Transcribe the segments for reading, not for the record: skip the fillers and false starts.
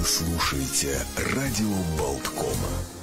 Вы слушаете радио Болтком.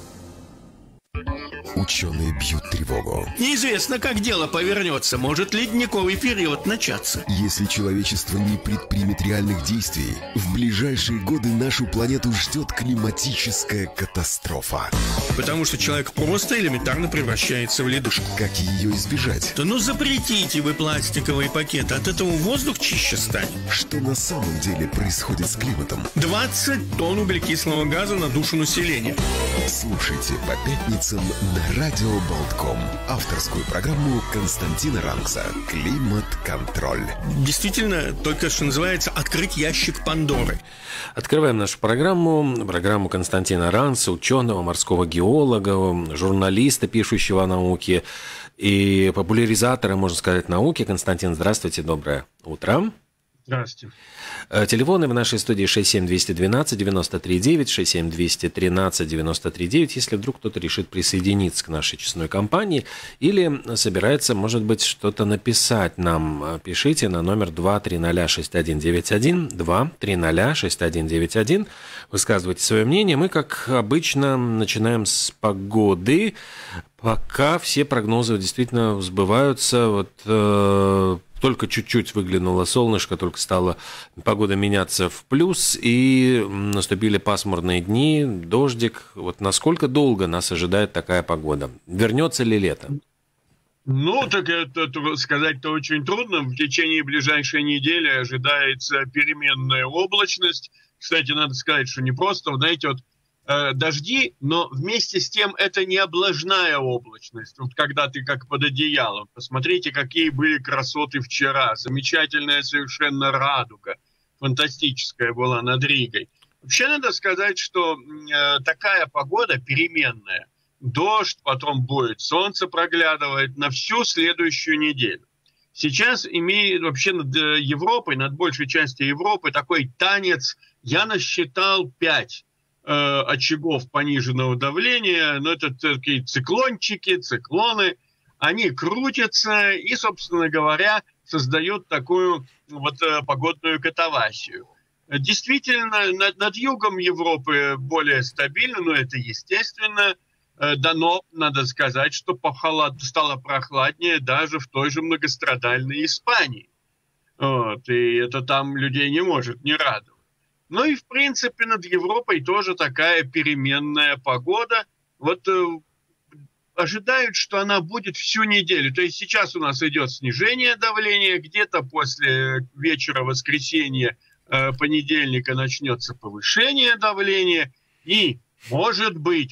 Ученые бьют тревогу. Неизвестно, как дело повернется. Может ледниковый период начаться. Если человечество не предпримет реальных действий, в ближайшие годы нашу планету ждет климатическая катастрофа. Потому что человек просто элементарно превращается в ледышку. Как ее избежать? Да ну запретите вы пластиковые пакеты. От этого воздух чище станет. Что на самом деле происходит с климатом? 20 тонн углекислого газа на душу населения. Слушайте по пятницам на радио Болтком авторскую программу Константина Ранкса «Климат-контроль». Действительно, только что называется «Открыть ящик Пандоры». Открываем нашу программу Константина Ранкса, ученого, морского геолога, журналиста, пишущего о науке и популяризатора, можно сказать, науки. Константин, здравствуйте, доброе утро. Здравствуйте. Телефоны в нашей студии 67-212-93-9, 67-213-93-9. Если вдруг кто-то решит присоединиться к нашей честной компании или собирается, может быть, что-то написать нам, пишите на номер 2306191, 2306191. Высказывайте свое мнение. Мы, как обычно, начинаем с погоды. Пока все прогнозы действительно сбываются. Только чуть-чуть выглянуло солнышко, только стала погода меняться в плюс, и наступили пасмурные дни, дождик. Насколько долго нас ожидает такая погода? Вернется ли лето? Так это сказать-то очень трудно. В течение ближайшей недели ожидается переменная облачность. Кстати, надо сказать, что не просто, дожди, но вместе с тем это не облажная облачность. Когда ты как под одеялом. Посмотрите, какие были красоты вчера. Замечательная совершенно радуга. Фантастическая была над Ригой. Вообще надо сказать, что такая погода переменная. Дождь, потом будет солнце проглядывает на всю следующую неделю. Сейчас имеет вообще над Европой, над большей частью Европы такой танец. Я насчитал 5 очагов пониженного давления, это такие циклоны, они крутятся и, собственно говоря, создают такую погодную катавасию. Действительно, над югом Европы более стабильно, но это естественно, но надо сказать, что стало прохладнее даже в той же многострадальной Испании. И это там людей не может не радовать. И, в принципе, над Европой тоже такая переменная погода. Ожидают, что она будет всю неделю. То есть сейчас у нас идет снижение давления, где-то после вечера воскресенья, понедельника начнется повышение давления. И, может быть,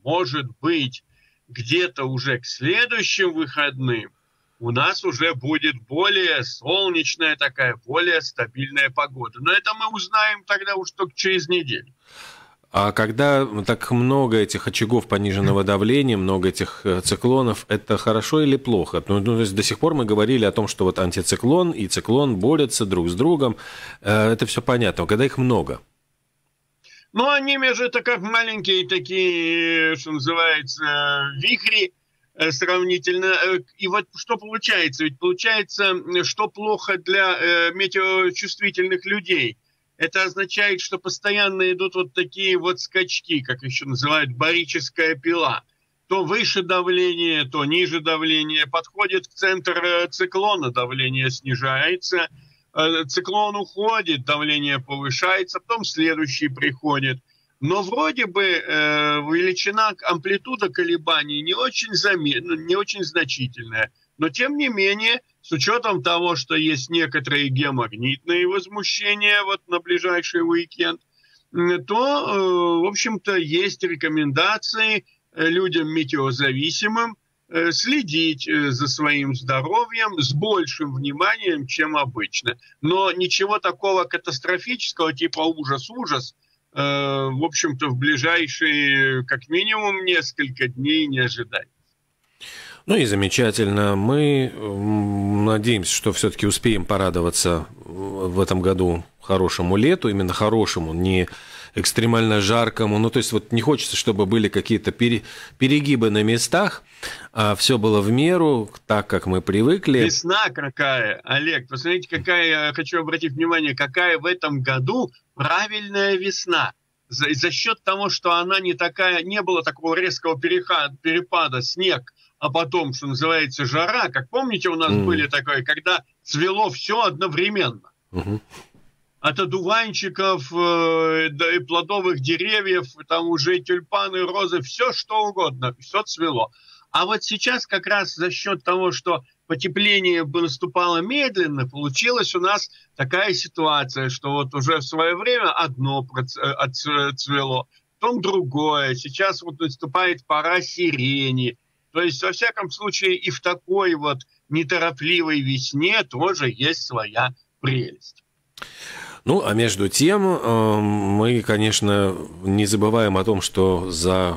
где-то уже к следующим выходным у нас уже будет более солнечная такая, более стабильная погода. Но это мы узнаем тогда уж только через неделю. А когда так много этих очагов пониженного давления, много этих циклонов, это хорошо или плохо? То есть до сих пор мы говорили о том, что антициклон и циклон борются друг с другом. Это все понятно. Но когда их много? Они между это как маленькие такие, что называется, вихри, сравнительно. И что получается? Ведь получается, что плохо для метеочувствительных людей. Это означает, что постоянно идут такие скачки, как еще называют барическая пила. То выше давление, то ниже давление. Подходит к центру циклона, давление снижается. Циклон уходит, давление повышается, потом следующий приходит. Но вроде бы величина, амплитуда колебаний не очень значительная. Но тем не менее, с учетом того, что есть некоторые геомагнитные возмущения на ближайший уикенд, то, в общем-то, есть рекомендации людям метеозависимым следить за своим здоровьем с большим вниманием, чем обычно. Но ничего такого катастрофического, типа ужас-ужас, в общем-то, в ближайшие, как минимум, несколько дней не ожидать. И замечательно. Мы надеемся, что все-таки успеем порадоваться в этом году хорошему лету, именно хорошему, не экстремально жаркому. То есть не хочется, чтобы были какие-то перегибы на местах, а все было в меру, так, как мы привыкли. Весна какая, Олег, посмотрите, я хочу обратить внимание, какая в этом году правильная весна. за счет того, что она не было такого резкого перепада снег, а потом, что называется, жара, как помните, у нас были такое, когда цвело все одновременно. От одуванчиков, и плодовых деревьев, там уже тюльпаны, розы, все что угодно, все цвело. А вот сейчас как раз за счет того, что потепление наступало медленно, получилась у нас такая ситуация, что вот уже в свое время одно отцвело, потом другое. Сейчас вот наступает пора сирени. То есть, во всяком случае, и в такой вот неторопливой весне тоже есть своя прелесть. Ну, а между тем, мы, конечно, не забываем о том, что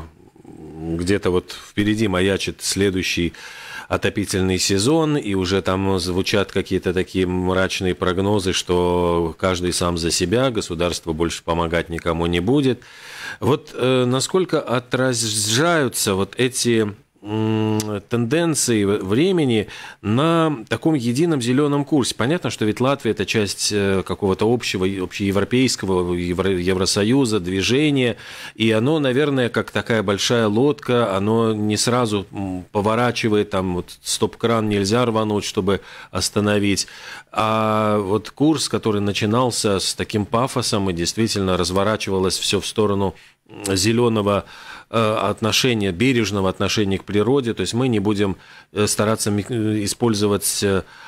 где-то вот впереди маячит следующий отопительный сезон, и уже там звучат какие-то такие мрачные прогнозы, что каждый сам за себя, государство больше помогать никому не будет. Вот насколько отражаются вот эти тенденции времени на таком едином зеленом курсе. Понятно, что ведь Латвия – это часть какого-то общеевропейского, Евросоюза, движения, и оно, наверное, как такая большая лодка, оно не сразу поворачивает, там вот стоп-кран нельзя рвануть, чтобы остановить. А вот курс, который начинался с таким пафосом и действительно разворачивалось все в сторону зеленого отношения, бережного отношения к природе, то есть мы не будем стараться использовать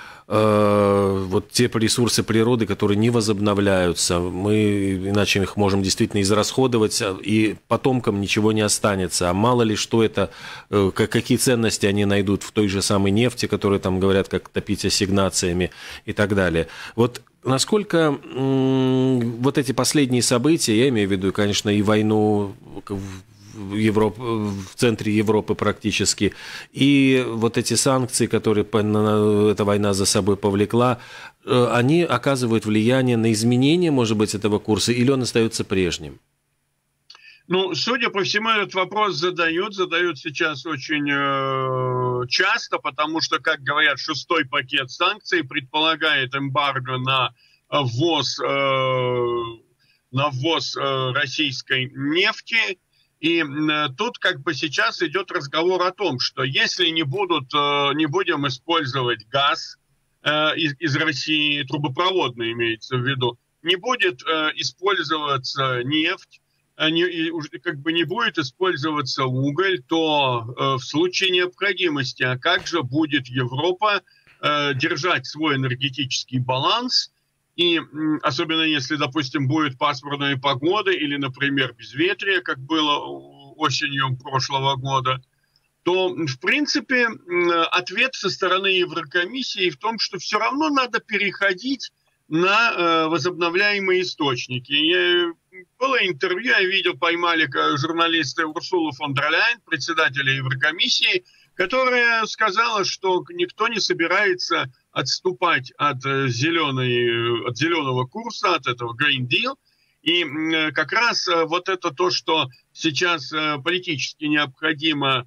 вот те ресурсы природы, которые не возобновляются. Мы иначе их можем действительно израсходовать, и потомкам ничего не останется. А мало ли что это, какие ценности они найдут в той же самой нефти, которые там говорят, как топить ассигнациями и так далее. Вот насколько вот эти последние события, я имею в виду, конечно, и войну в центре Европы практически, и вот эти санкции, которые эта война за собой повлекла, они оказывают влияние на изменение, может быть, этого курса, или он остается прежним? Ну, судя по всему, этот вопрос задают сейчас очень часто, потому что, как говорят, 6-й пакет санкций предполагает эмбарго на ввоз российской нефти. И тут как бы сейчас идет разговор о том, что если не будем использовать газ из России, трубопроводный имеется в виду, не будет использоваться нефть, не будет использоваться уголь, то в случае необходимости, а как же будет Европа держать свой энергетический баланс? И особенно если, допустим, будет пасмурная погода или, например, безветрие, как было осенью прошлого года, то, в принципе, ответ со стороны Еврокомиссии в том, что все равно надо переходить на возобновляемые источники. Было интервью, я видел, поймали журналисты Урсулу фон дер Ляйен, председателя Еврокомиссии, которая сказала, что никто не собирается отступать от зеленого курса, от этого Green Deal. И как раз вот это то, что сейчас политически необходимо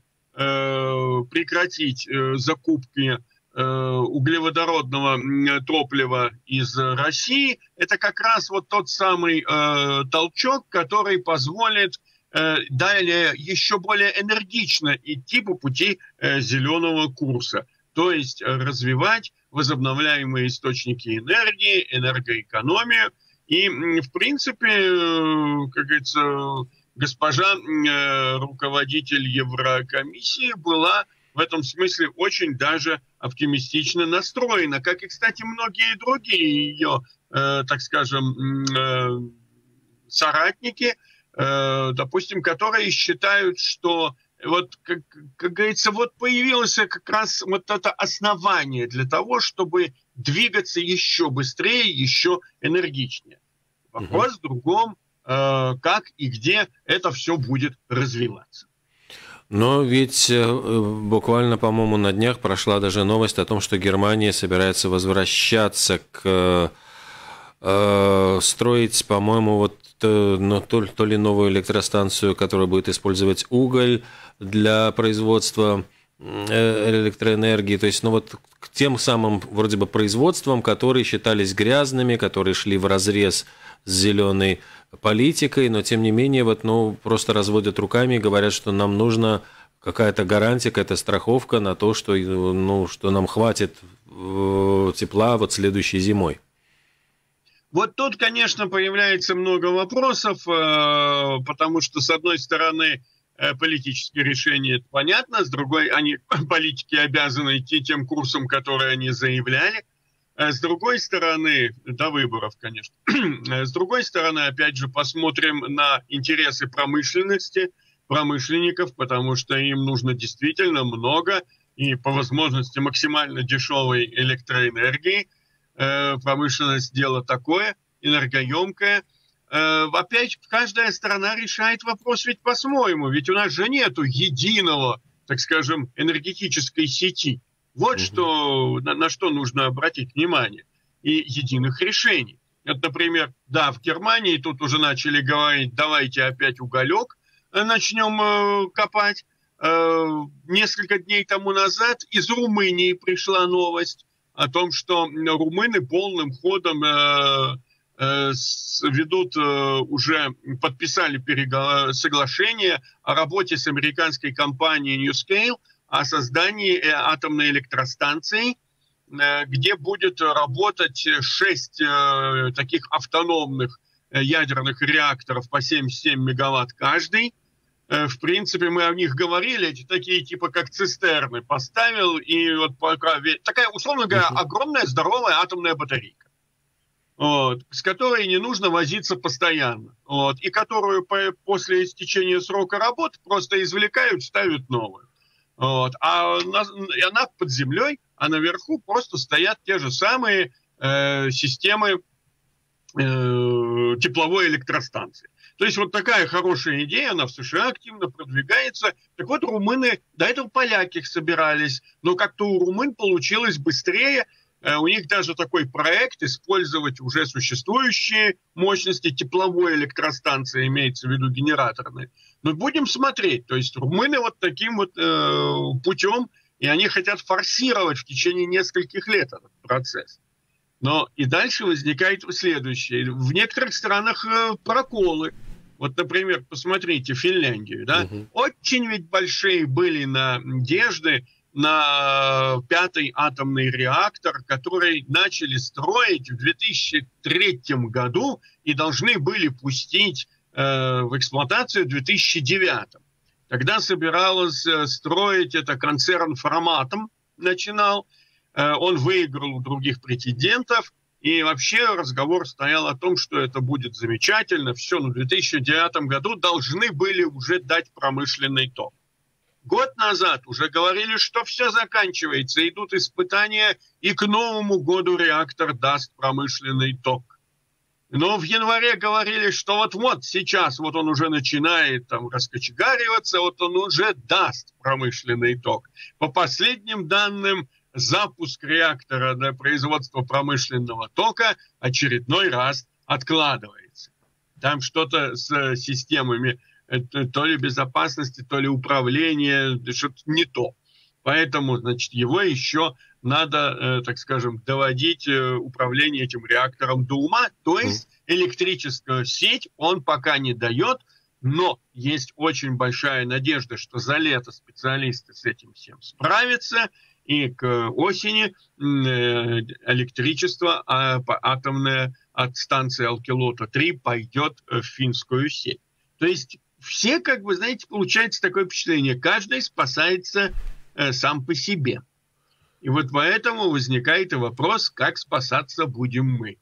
прекратить закупки углеводородного топлива из России, это как раз вот тот самый толчок, который позволит далее еще более энергично идти по пути зеленого курса, то есть развивать возобновляемые источники энергии, энергоэкономию. И, в принципе, как говорится, госпожа руководитель Еврокомиссии была в этом смысле очень даже оптимистично настроена, как и, кстати, многие другие ее, так скажем, соратники, допустим, которые считают, что вот, как говорится, вот появилось как раз вот это основание для того, чтобы двигаться еще быстрее, еще энергичнее. Вопрос в другом, как и где это все будет развиваться. Но ведь буквально, по-моему, на днях прошла даже новость о том, что Германия собирается возвращаться к строить, по-моему, вот то ли новую электростанцию, которая будет использовать уголь для производства электроэнергии, то есть, ну вот к тем самым вроде бы производствам, которые считались грязными, которые шли вразрез с зеленой политикой, но тем не менее просто разводят руками и говорят, что нам нужна какая-то гарантия, какая-то страховка на то, что нам хватит тепла следующей зимой. Вот тут, конечно, появляется много вопросов, потому что, с одной стороны, политические решения, это понятно, с другой, политики обязаны идти тем курсом, который они заявляли. С другой стороны, до выборов, конечно. С другой стороны, опять же, посмотрим на интересы промышленников, потому что им нужно действительно много и по возможности максимально дешевой электроэнергии. Промышленность дело такое, энергоемкое. Опять каждая страна решает вопрос ведь по-своему. Ведь у нас же нету единого, так скажем, энергетической сети. Вот что, на что нужно обратить внимание. И единых решений. Вот, например, в Германии тут уже начали говорить, давайте опять уголек начнем копать. Несколько дней тому назад из Румынии пришла новость о том, что румыны полным ходом подписали соглашение о работе с американской компанией NuScale о создании атомной электростанции, где будет работать 6 таких автономных ядерных реакторов по 77 мегаватт каждый. В принципе, мы о них говорили, эти такие типа как цистерны поставил, и вот такая, условно говоря, огромная здоровая атомная батарейка, с которой не нужно возиться постоянно, и которую после истечения срока работы просто извлекают, ставят новую. И она под землей, а наверху просто стоят те же самые системы тепловой электростанции. То есть вот такая хорошая идея, она в США активно продвигается. Так вот, румыны, до этого поляки собирались, но как-то у румын получилось быстрее. У них даже такой проект использовать уже существующие мощности тепловой электростанции, имеется в виду генераторные. Но будем смотреть. То есть румыны вот таким вот путем, и они хотят форсировать в течение нескольких лет этот процесс. Но и дальше возникает следующее. В некоторых странах проколы. Вот, например, посмотрите Финляндию. Да? Очень ведь большие были надежды на 5-й атомный реактор, который начали строить в 2003 году и должны были пустить в эксплуатацию в 2009. Тогда собиралось строить, это концерн Фраматом начинал. Он выиграл у других претендентов, и вообще разговор стоял о том, что это будет замечательно. Все, но в 2009 году должны были уже дать промышленный ток. Год назад уже говорили, что все заканчивается, идут испытания, и к Новому году реактор даст промышленный ток. Но в январе говорили, что вот-вот сейчас, вот он уже начинает раскочегариваться, вот он уже даст промышленный ток. По последним данным, запуск реактора для производства промышленного тока очередной раз откладывается. Там что-то с системами то ли безопасности, то ли управления, что-то не то. Поэтому, значит, его еще надо, так скажем, доводить управление этим реактором до ума. То есть электрическую сеть он пока не дает, но есть очень большая надежда, что за лето специалисты с этим всем справятся, и к осени электричество атомное от станции Алкилота-3 пойдет в финскую сеть. То есть все, знаете, получается такое впечатление, каждый спасается сам по себе. И вот поэтому возникает и вопрос, как спасаться будем мы.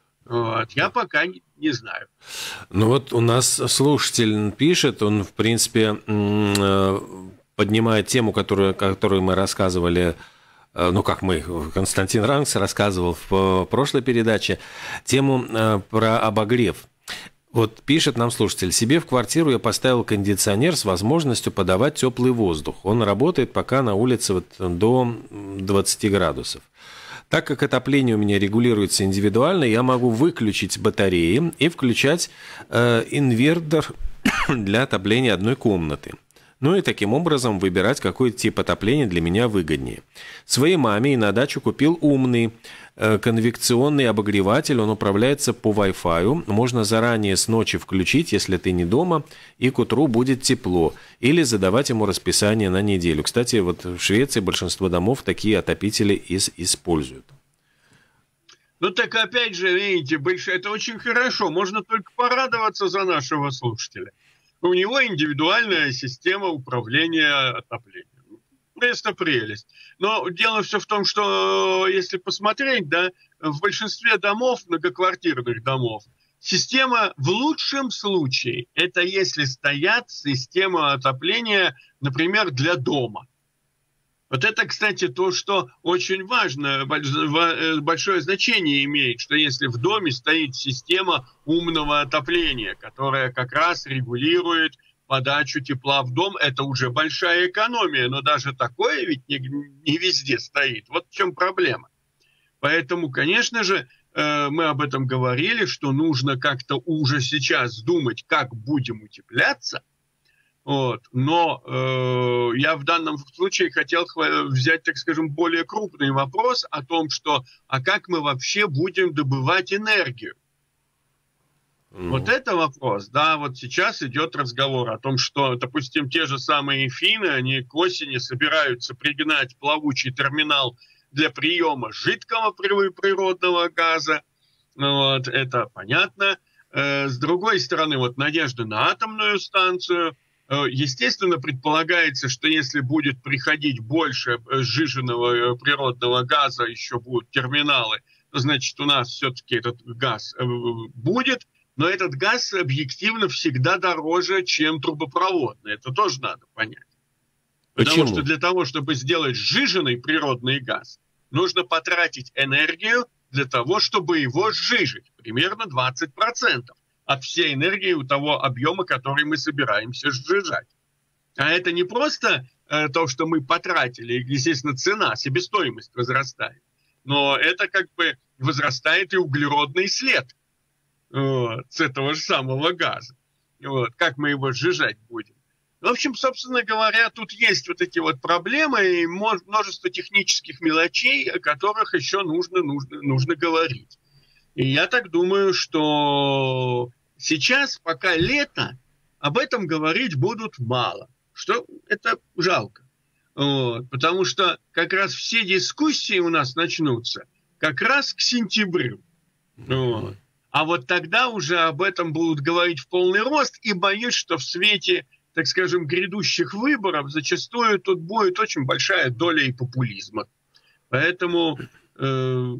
Я пока не знаю. Ну вот у нас слушатель пишет, он, в принципе, поднимает тему, которую мы рассказывали, Константин Ранкс рассказывал в прошлой передаче, тему про обогрев. Вот пишет нам слушатель: себе в квартиру я поставил кондиционер с возможностью подавать теплый воздух. Он работает пока на улице до 20 градусов. Так как отопление у меня регулируется индивидуально, я могу выключить батареи и включать инвертор для отопления одной комнаты. Ну и таким образом выбирать, какой тип отопления для меня выгоднее. Своей маме и на дачу купил умный конвекционный обогреватель. Он управляется по Wi-Fi. Можно заранее с ночи включить, если ты не дома, и к утру будет тепло. Или задавать ему расписание на неделю. Кстати, вот в Швеции большинство домов такие отопители используют. Ну так опять же, видите, это очень хорошо. Можно только порадоваться за нашего слушателя. У него индивидуальная система управления отоплением. Просто прелесть. Но дело все в том, что если посмотреть, да, в большинстве домов, многоквартирных домов, система в лучшем случае, это если стоят системы отопления, например, для дома. Вот это, кстати, то, что очень важно, большое значение имеет, что если в доме стоит система умного отопления, которая как раз регулирует подачу тепла в дом, это уже большая экономия, но даже такое ведь не везде стоит. Вот в чем проблема. Поэтому, конечно же, мы об этом говорили, что нужно как-то уже сейчас думать, как будем утепляться. Вот. Но я в данном случае хотел взять, так скажем, более крупный вопрос о том, что, а как мы вообще будем добывать энергию? Вот это вопрос, да, вот сейчас идет разговор о том, что, допустим, те же самые финны, они к осени собираются пригнать плавучий терминал для приема жидкого природного газа, вот, это понятно. С другой стороны, вот надежда на атомную станцию. Естественно, предполагается, что если будет приходить больше сжиженного природного газа, еще будут терминалы, то значит у нас все-таки этот газ будет. Но этот газ объективно всегда дороже, чем трубопроводный. Это тоже надо понять. Почему? Потому что для того, чтобы сделать сжиженный природный газ, нужно потратить энергию для того, чтобы его сжижить. Примерно 20% от всей энергии у того объема, который мы собираемся сжижать. А это не просто то, что мы потратили. Естественно, цена, себестоимость возрастает. Но это как бы возрастает и углеродный след. Вот, с этого же самого газа. Вот, как мы его сжижать будем. В общем, собственно говоря, тут есть вот эти вот проблемы и множество технических мелочей, о которых еще нужно говорить. И я так думаю, что сейчас, пока лето, об этом говорить будут мало. Что это жалко. Вот, потому что как раз все дискуссии у нас начнутся как раз к сентябрю. Вот. А вот тогда уже об этом будут говорить в полный рост, и боюсь, что в свете, так скажем, грядущих выборов зачастую тут будет очень большая доля и популизма. Поэтому мы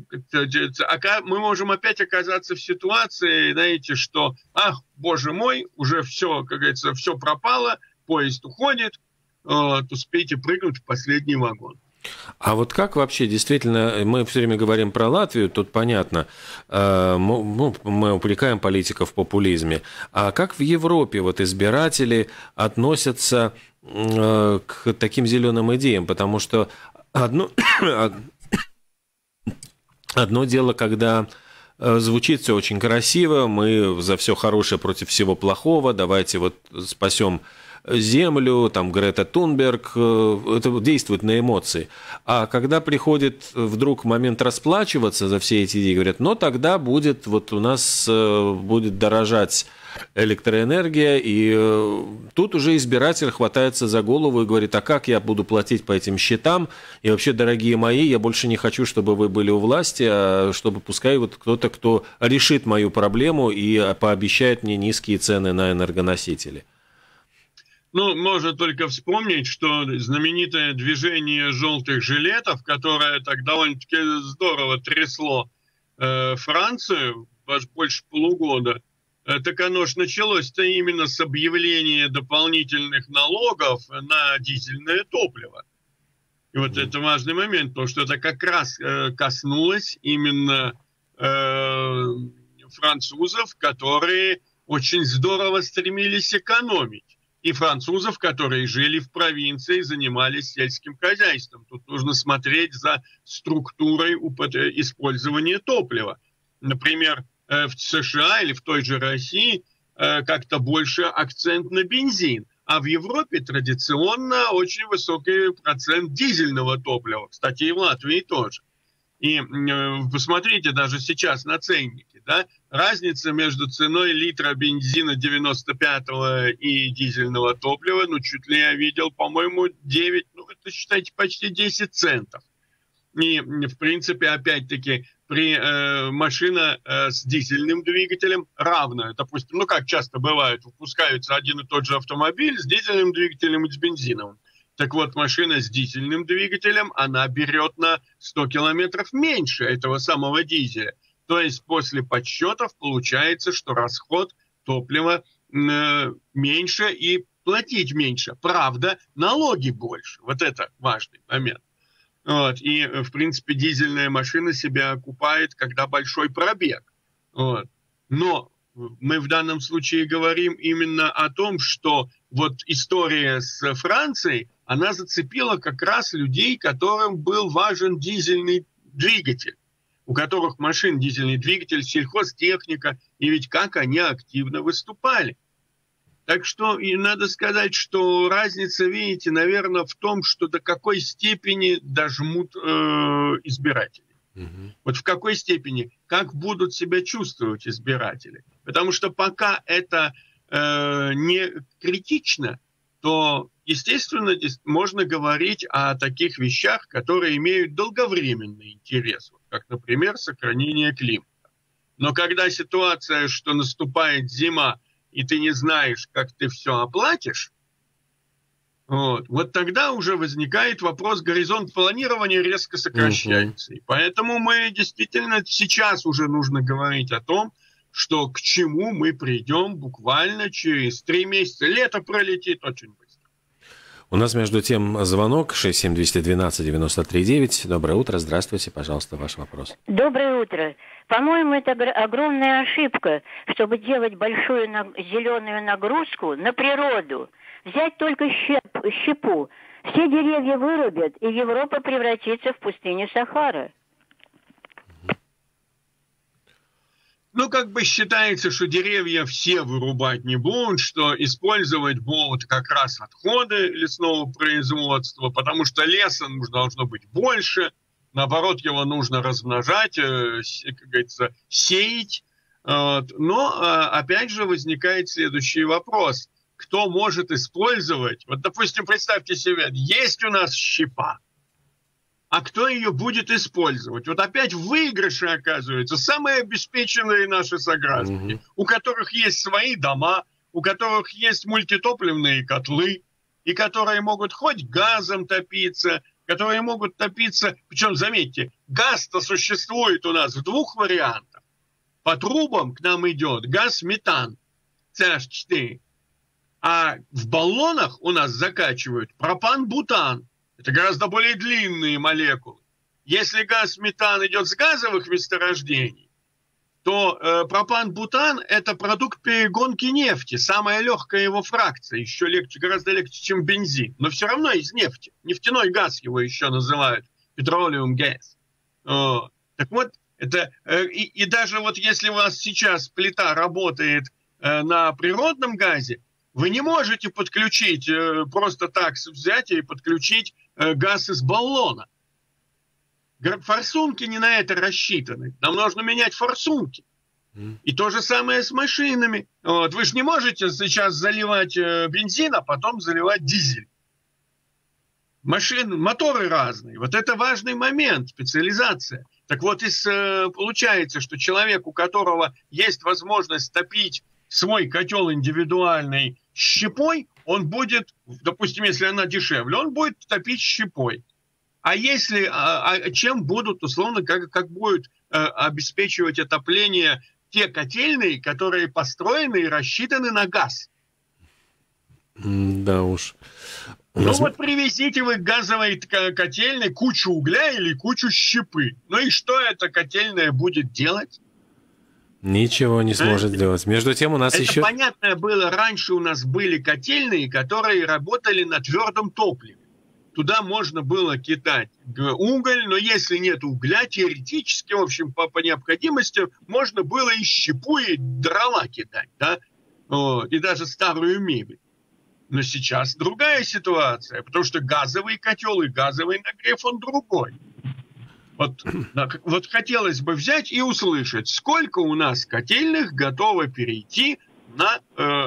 можем опять оказаться в ситуации, знаете, что, ах, боже мой, уже все, как говорится, все пропало, поезд уходит, успейте прыгнуть в последний вагон. А вот как вообще, действительно, мы все время говорим про Латвию, тут понятно, мы упрекаем политиков в популизме, а как в Европе вот избиратели относятся к таким зеленым идеям? Потому что одно дело, когда звучит все очень красиво, мы за все хорошее против всего плохого, давайте вот спасем Землю, там Грета Тунберг, это действует на эмоции. А когда приходит вдруг момент расплачиваться за все эти идеи, говорят, но тогда будет, вот у нас будет дорожать электроэнергия, и тут уже избиратель хватается за голову и говорит, а как я буду платить по этим счетам? И вообще, дорогие мои, я больше не хочу, чтобы вы были у власти, а чтобы пускай вот кто-то, кто решит мою проблему и пообещает мне низкие цены на энергоносители. Ну, можно только вспомнить, что знаменитое движение желтых жилетов, которое так довольно-таки здорово трясло Францию больше полугода, так оно же началось-то именно с объявления дополнительных налогов на дизельное топливо. И вот это важный момент, потому что это как раз коснулось именно французов, которые очень здорово стремились экономить. И французов, которые жили в провинции, занимались сельским хозяйством. Тут нужно смотреть за структурой использования топлива. Например, в США или в той же России как-то больше акцент на бензин. А в Европе традиционно очень высокий процент дизельного топлива. Кстати, и в Латвии тоже. И посмотрите даже сейчас на ценники. Да? Разница между ценой литра бензина 95-го и дизельного топлива, ну, чуть ли я видел, по-моему, 9, ну, это, считайте, почти 10 центов. И, в принципе, опять-таки, машина с дизельным двигателем равная. Допустим, ну, как часто бывает, выпускаются один и тот же автомобиль с дизельным двигателем и с бензиновым. Так вот, машина с дизельным двигателем, она берет на 100 километров меньше этого самого дизеля. То есть после подсчетов получается, что расход топлива меньше и платить меньше. Правда, налоги больше. Вот это важный момент. Вот. И, в принципе, дизельная машина себя окупает, когда большой пробег. Вот. Но мы в данном случае говорим именно о том, что вот история с Францией, она зацепила как раз людей, которым был важен дизельный двигатель, у которых машин дизельный двигатель, сельхозтехника, и ведь как они активно выступали. Так что и надо сказать, что разница, видите, наверное, в том, что до какой степени дожмут избиратели. Вот в какой степени, как будут себя чувствовать избиратели. Потому что пока это не критично, то, естественно, можно говорить о таких вещах, которые имеют долговременный интерес, вот как, например, сохранение климата. Но когда ситуация, что наступает зима, и ты не знаешь, как ты все оплатишь, вот тогда уже возникает вопрос, горизонт планирования резко сокращается. И поэтому мы действительно сейчас уже нужно говорить о том, что к чему мы придем буквально через 3 месяца. Лето пролетит очень быстро. У нас, между тем, звонок 67212-93-9. Доброе утро, здравствуйте, пожалуйста, ваш вопрос. Доброе утро. По-моему, это огромная ошибка, чтобы делать большую зеленую нагрузку на природу. Взять только щепу. Все деревья вырубят, и Европа превратится в пустыню Сахара. Ну, как бы считается, что деревья все вырубать не будут, что использовать будут как раз отходы лесного производства, потому что леса должно быть больше, наоборот, его нужно размножать, как говорится, сеять. Но, опять же, возникает следующий вопрос. Кто может использовать? Вот, допустим, представьте себе, есть у нас щепа, а кто ее будет использовать? Вот опять в выигрыше оказываются самые обеспеченные наши сограждане, у которых есть свои дома, у которых есть мультитопливные котлы, и которые могут хоть газом топиться, которые могут топиться... Причем, заметьте, газ-то существует у нас в 2 вариантах. По трубам к нам идет газ-метан, CH4. А в баллонах у нас закачивают пропан-бутан. Это гораздо более длинные молекулы. Если газ-метан идет с газовых месторождений, то пропан-бутан – это продукт перегонки нефти, самая легкая его фракция, еще легче, гораздо легче, чем бензин, но все равно из нефти. Нефтяной газ его еще называют, petroleum gas. Так вот, это, и даже вот если у вас сейчас плита работает на природном газе, вы не можете подключить, просто так взять и подключить газ из баллона. Форсунки не на это рассчитаны. Нам нужно менять форсунки. И то же самое с машинами. Вот. Вы же не можете сейчас заливать бензин, а потом заливать дизель. Моторы разные. Вот это важный момент, специализация. Так вот, получается, что человек, у которого есть возможность топить свой котел индивидуальный щепой, он будет, допустим, если она дешевле, он будет топить щепой. А если, чем будут, условно, как будут обеспечивать отопление те котельные, которые построены и рассчитаны на газ? Да уж. Ну вот привезите вы к газовой котельной кучу угля или кучу щепы. Ну и что эта котельная будет делать? Ничего не сможет сделать. Между тем у нас это еще... понятно было, раньше у нас были котельные, которые работали на твердом топливе. Туда можно было кидать уголь, но если нет угля, теоретически, в общем, по необходимости, можно было и щепу, и дрова кидать, да? И даже старую мебель. Но сейчас другая ситуация, потому что газовый котел и газовый нагрев, он другой. Вот хотелось бы взять и услышать, сколько у нас котельных готово перейти на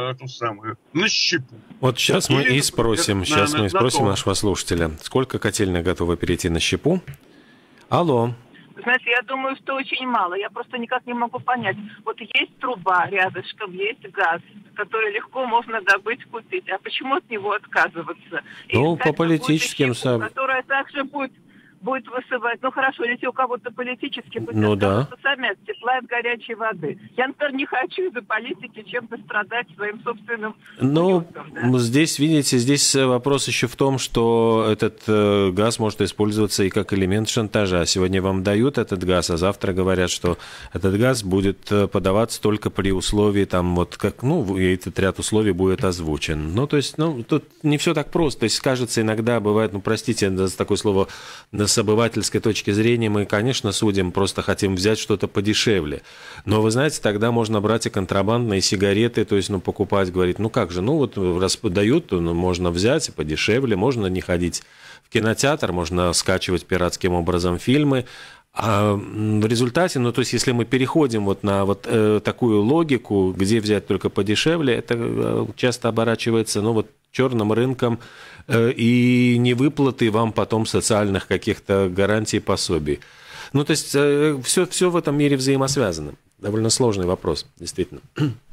на щепу. Вот сейчас мы и спросим, нашего слушателя, сколько котельных готовы перейти на щепу? Алло. Знаете, я думаю, что очень мало. Я просто никак не могу понять. Вот есть труба рядышком, есть газ, который легко можно добыть, купить. А почему от него отказываться? Ну, по политическим... Которая также будет высывать. Ну, хорошо, если у кого-то политически, пусть сами от тепла, от горячей воды. Я, например, не хочу из-за политики чем-то страдать своим собственным уютом, здесь, видите, здесь вопрос еще в том, что этот газ может использоваться и как элемент шантажа. Сегодня вам дают этот газ, а завтра говорят, что этот газ будет подаваться только при условии, и этот ряд условий будет озвучен. То есть, тут не все так просто. То есть, кажется, иногда бывает, простите за такое слово, с обывательской точки зрения мы, конечно, судим, просто хотим взять что-то подешевле. Но, вы знаете, тогда можно брать и контрабандные сигареты, то есть, покупать, говорить, раз подают, можно взять и подешевле, можно не ходить в кинотеатр, можно скачивать пиратским образом фильмы. А в результате, то есть, если мы переходим на такую логику, где взять только подешевле, это часто оборачивается, черным рынком и невыплаты вам потом социальных каких-то гарантий и пособий. То есть все в этом мире взаимосвязано. Довольно сложный вопрос, действительно.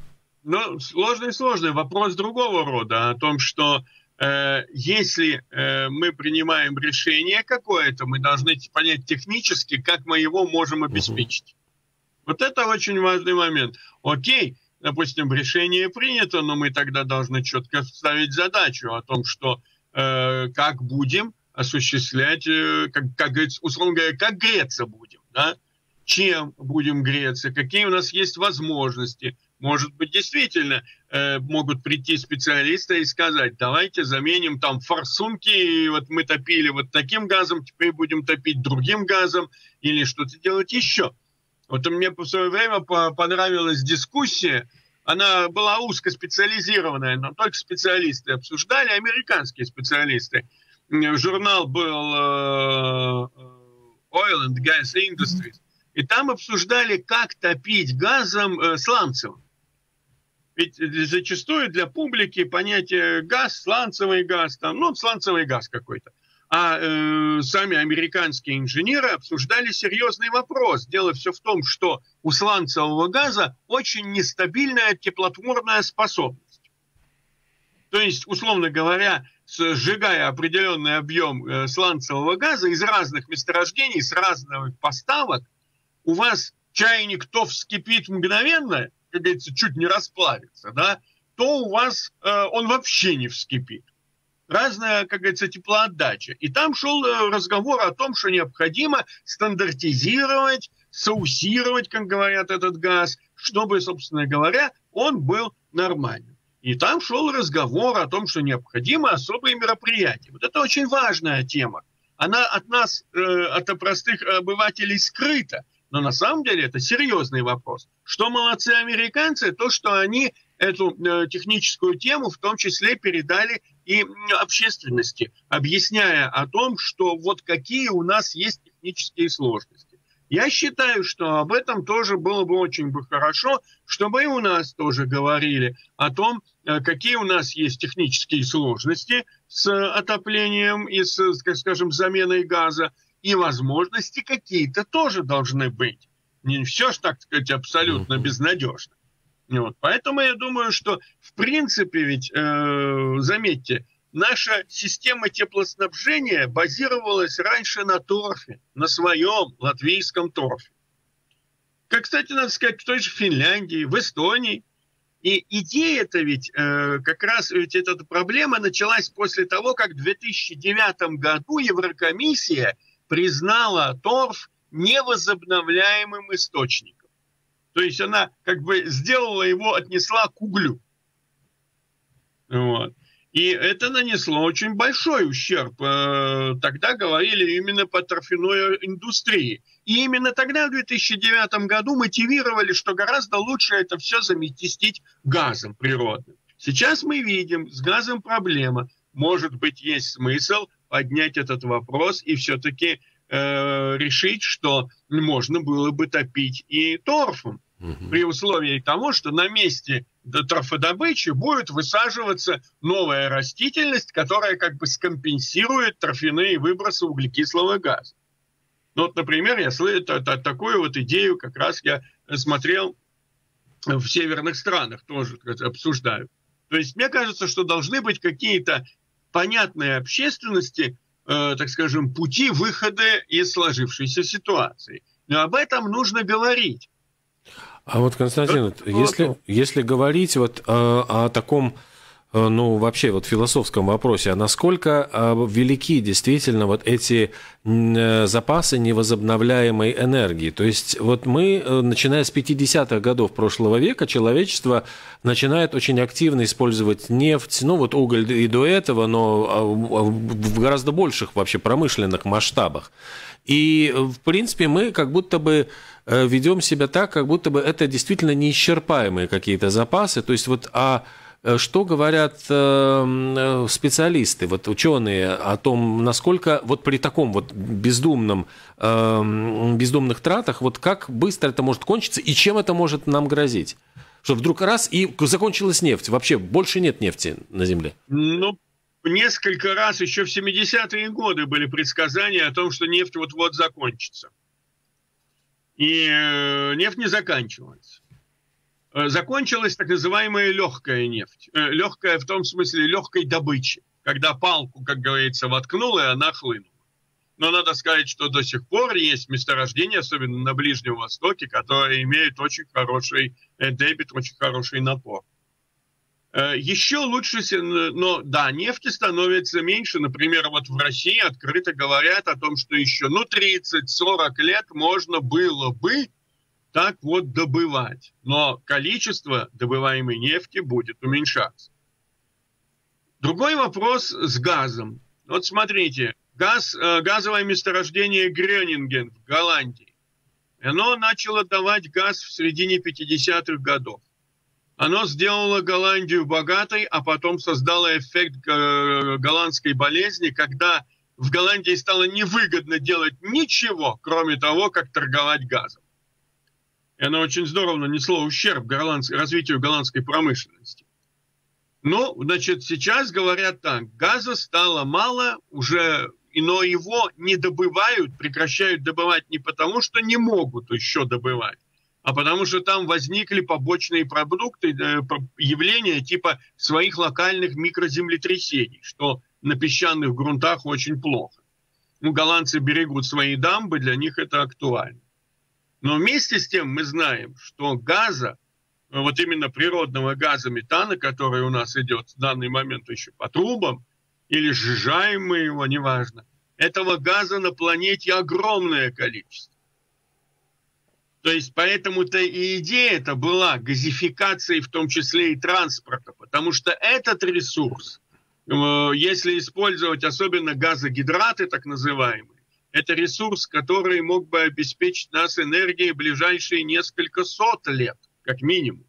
Сложный вопрос другого рода, о том, что если мы принимаем решение какое-то, мы должны понять технически, как мы его можем обеспечить. Вот это очень важный момент. Окей, допустим, решение принято, но мы тогда должны четко ставить задачу о том, что как будем осуществлять, как говорится, условно говоря, как греться будем, да? Чем будем греться, какие у нас есть возможности. Может быть, действительно могут прийти специалисты и сказать, давайте заменим форсунки, мы топили таким газом, теперь будем топить другим газом, или что-то делать еще. Мне в свое время понравилась дискуссия, она была узкоспециализированная, но только специалисты обсуждали, американские специалисты. Журнал был Oil and Gas Industries, и там обсуждали, как топить газом сланцевым. Ведь зачастую для публики понятие газ, сланцевый газ, сланцевый газ какой-то. А сами американские инженеры обсуждали серьезный вопрос. Дело все в том, что у сланцевого газа очень нестабильная теплотворная способность. То есть, условно говоря, сжигая определенный объем сланцевого газа из разных месторождений, с разных поставок, у вас чайник то вскипит мгновенно, как говорится, чуть не расплавится, да, то у вас он вообще не вскипит. Разная, как говорится, теплоотдача. И там шел разговор о том, что необходимо стандартизировать, соусировать, как говорят, этот газ, чтобы, собственно говоря, он был нормальным. И там шел разговор о том, что необходимо особые мероприятия. Вот это очень важная тема. Она от нас, от простых обывателей, скрыта. Но на самом деле это серьезный вопрос. Что молодцы американцы, то, что они эту техническую тему в том числе передали и общественности, объясняя о том, что какие у нас есть технические сложности. Я считаю, что об этом тоже было бы очень хорошо, чтобы и у нас тоже говорили о том, какие у нас есть технические сложности с отоплением и с, скажем, заменой газа, и возможности какие-то тоже должны быть. Не все ж, так сказать, абсолютно безнадежно. Поэтому я думаю, что в принципе ведь, заметьте, наша система теплоснабжения базировалась раньше на торфе, на своем латвийском торфе. Как, кстати, надо сказать, в той же Финляндии, в Эстонии. И идея-то ведь, как раз ведь эта проблема началась после того, как в 2009 году Еврокомиссия признала торф невозобновляемым источником. То есть она сделала его, отнесла к углю. И это нанесло очень большой ущерб. Тогда говорили именно по торфяной индустрии. И именно тогда, в 2009 году, мотивировали, что гораздо лучше это все заместить газом природным. Сейчас мы видим, с газом проблема. Может быть, есть смысл поднять этот вопрос и все-таки решить, что можно было бы топить и торфом. При условии того, что на месте торфодобычи будет высаживаться новая растительность, которая как бы скомпенсирует торфяные выбросы углекислого газа. Ну, вот, например, я такую вот идею как раз я смотрел в северных странах, тоже обсуждаю. То есть мне кажется, что должны быть какие-то понятные общественности, так скажем, пути выхода из сложившейся ситуации. Но об этом нужно говорить. А вот, Константин, если говорить вот о таком, ну, вообще вот философском вопросе, а насколько велики действительно вот эти запасы невозобновляемой энергии? То есть вот мы, начиная с 50-х годов прошлого века, человечество начинает очень активно использовать нефть, ну, вот уголь и до этого, но в гораздо больших вообще промышленных масштабах. И, в принципе, мы как будто бы ведем себя так, как будто бы это действительно неисчерпаемые какие-то запасы. То есть вот что говорят специалисты, вот ученые о том, насколько вот при таком вот бездумных тратах, вот как быстро это может кончиться и чем это может нам грозить? Что вдруг раз и закончилась нефть, вообще больше нет нефти на Земле? Ну, несколько раз еще в 70-е годы были предсказания о том, что нефть вот-вот закончится. И нефть не заканчивается. Закончилась так называемая легкая нефть. Легкая в том смысле легкой добычи. Когда палку, как говорится, воткнула, и она хлынула. Но надо сказать, что до сих пор есть месторождения, особенно на Ближнем Востоке, которые имеют очень хороший дебит, очень хороший напор. Еще лучше, но да, нефти становится меньше. Например, вот в России открыто говорят о том, что еще 30-40 лет можно было бы так вот добывать. Но количество добываемой нефти будет уменьшаться. Другой вопрос с газом. Вот смотрите, газовое месторождение Грёнинген в Голландии. Оно начало давать газ в середине 50-х годов. Оно сделало Голландию богатой, а потом создало эффект голландской болезни, когда в Голландии стало невыгодно делать ничего, кроме того, как торговать газом. И оно очень здорово нанесло ущерб развитию голландской промышленности. Но, значит, сейчас говорят так, газа стало мало, но его не добывают, прекращают добывать не потому, что не могут еще добывать, а потому что там возникли побочные продукты, явления типа своих локальных микроземлетрясений, что на песчаных грунтах очень плохо. Ну, голландцы берегут свои дамбы, для них это актуально. Но вместе с тем мы знаем, что газа, вот именно природного газа метана, который у нас идет в данный момент еще по трубам, или сжигаем мы его, неважно, этого газа на планете огромное количество. То есть поэтому-то и идея-то была газификации, в том числе и транспорта, потому что этот ресурс, если использовать особенно газогидраты, так называемые, это ресурс, который мог бы обеспечить нас энергией ближайшие несколько сот лет, как минимум.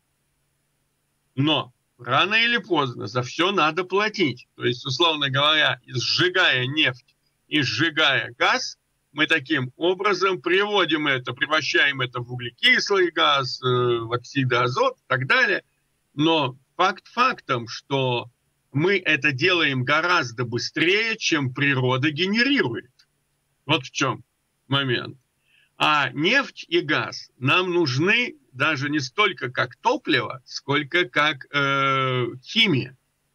Но рано или поздно за все надо платить. То есть, условно говоря, сжигая нефть и сжигая газ, мы таким образом превращаем это в углекислый газ, в оксиды азота и так далее. Но факт фактом, что мы это делаем гораздо быстрее, чем природа генерирует. Вот в чем момент. А нефть и газ нам нужны даже не столько как топливо, сколько как химия.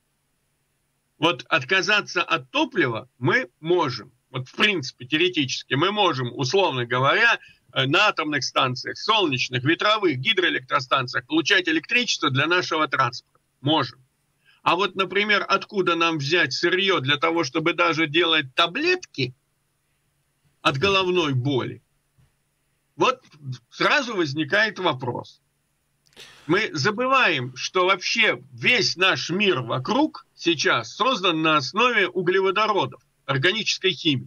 Вот отказаться от топлива мы можем. Вот в принципе, теоретически мы можем, условно говоря, на атомных станциях, солнечных, ветровых, гидроэлектростанциях получать электричество для нашего транспорта. Можем. А вот, например, откуда нам взять сырье для того, чтобы даже делать таблетки от головной боли? Вот сразу возникает вопрос. Мы забываем, что вообще весь наш мир вокруг сейчас создан на основе углеводородов, органической химии.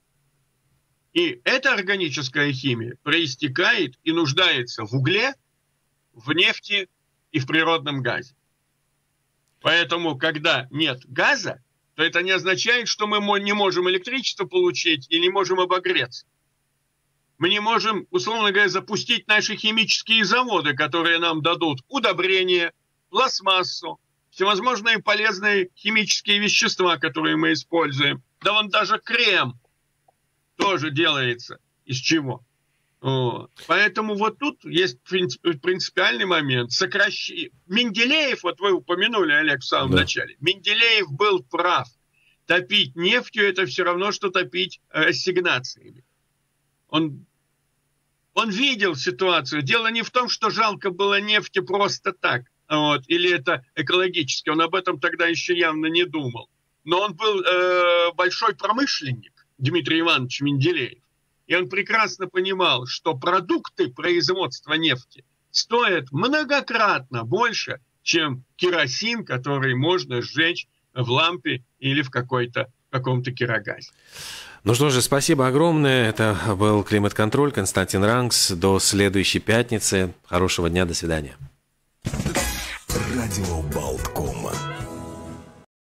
И эта органическая химия проистекает и нуждается в угле, в нефти и в природном газе. Поэтому, когда нет газа, то это не означает, что мы не можем электричество получить и не можем обогреться. Мы не можем, условно говоря, запустить наши химические заводы, которые нам дадут удобрения, пластмассу, всевозможные полезные химические вещества, которые мы используем. Да вон даже крем тоже делается. Из чего? Вот. Поэтому вот тут есть принципиальный момент. Менделеев, вот вы упомянули, Олег, в самом начале. Менделеев был прав. Топить нефтью – это все равно, что топить ассигнациями. Он видел ситуацию. Дело не в том, что жалко было нефти просто так, вот, или это экологически. Он об этом тогда еще явно не думал. Но он был большой промышленник, Дмитрий Иванович Менделеев. И он прекрасно понимал, что продукты производства нефти стоят многократно больше, чем керосин, который можно сжечь в лампе или в каком-то кирогазе. Ну что же, спасибо огромное. Это был «Климат-контроль». Константин Рангс. До следующей пятницы. Хорошего дня. До свидания. Радио Болтком.